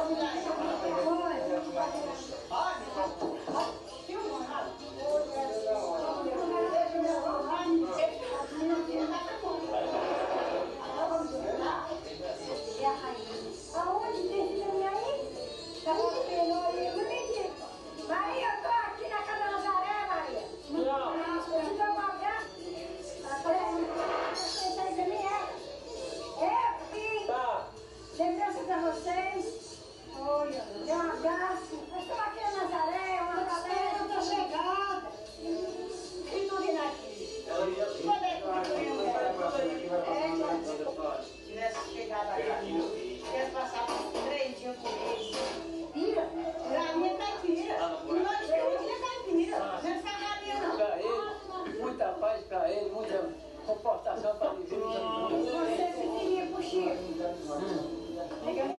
Aonde tem filme aí? Tá recebendo aí? Eu não entendi. Maria, eu tô aqui na Casa Nazaré, Maria. Eu te dou um abraço. Você tá aí também, é? Aqui. Tá. Lembrança pra vocês. Olha, dê um abraço.